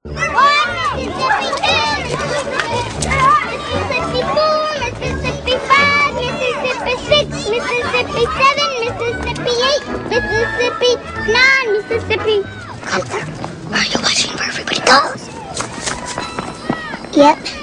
Mississippi 4, Mississippi 5, Mississippi 6, Mississippi 7, Mississippi 8, Mississippi 9, Mississippi. Gunther, are you watching where everybody goes? Yep.